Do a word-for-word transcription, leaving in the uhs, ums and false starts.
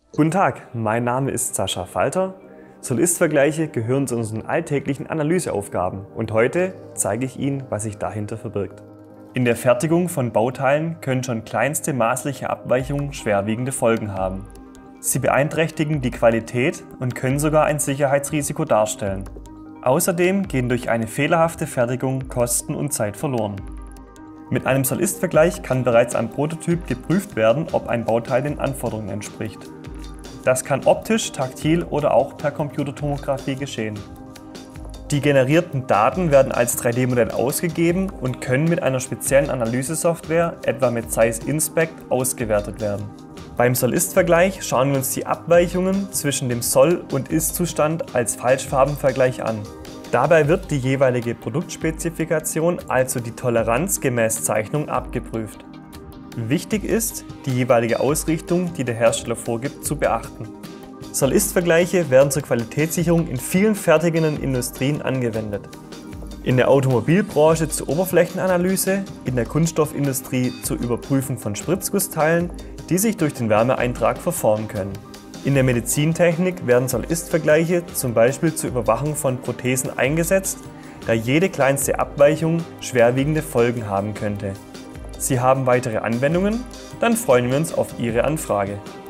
Guten Tag, mein Name ist Sascha Falter. Soll-Ist-Vergleiche gehören zu unseren alltäglichen Analyseaufgaben und heute zeige ich Ihnen, was sich dahinter verbirgt. In der Fertigung von Bauteilen können schon kleinste maßliche Abweichungen schwerwiegende Folgen haben. Sie beeinträchtigen die Qualität und können sogar ein Sicherheitsrisiko darstellen. Außerdem gehen durch eine fehlerhafte Fertigung Kosten und Zeit verloren. Mit einem Soll-Ist-Vergleich kann bereits am Prototyp geprüft werden, ob ein Bauteil den Anforderungen entspricht. Das kann optisch, taktil oder auch per Computertomographie geschehen. Die generierten Daten werden als drei D Modell ausgegeben und können mit einer speziellen Analysesoftware, etwa mit Zeiss Inspect, ausgewertet werden. Beim Soll-Ist-Vergleich schauen wir uns die Abweichungen zwischen dem Soll- und Ist-Zustand als Falschfarbenvergleich an. Dabei wird die jeweilige Produktspezifikation, also die Toleranz gemäß Zeichnung, abgeprüft. Wichtig ist, die jeweilige Ausrichtung, die der Hersteller vorgibt, zu beachten. Soll-Ist-Vergleiche werden zur Qualitätssicherung in vielen fertigenden Industrien angewendet. In der Automobilbranche zur Oberflächenanalyse, in der Kunststoffindustrie zur Überprüfung von Spritzgussteilen, die sich durch den Wärmeeintrag verformen können. In der Medizintechnik werden Soll-Ist-Vergleiche zum Beispiel zur Überwachung von Prothesen eingesetzt, da jede kleinste Abweichung schwerwiegende Folgen haben könnte. Sie haben weitere Anwendungen? Dann freuen wir uns auf Ihre Anfrage.